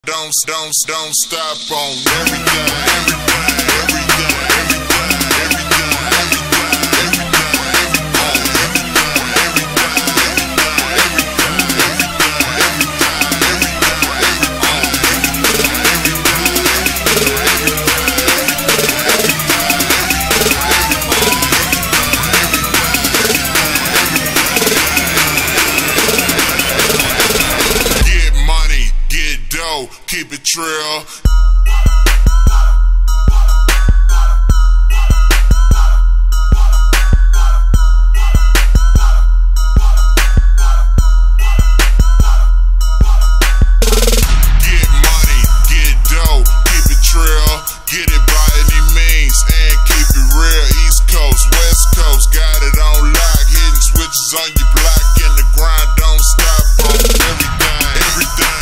Don't stop on everything. Keep it trill. Get money, get dough, keep it trill. Get it by any means and keep it real. East Coast, West Coast, got it on lock. Hitting switches on your block and the grind don't stop on everything.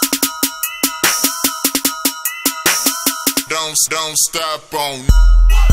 Don't stop on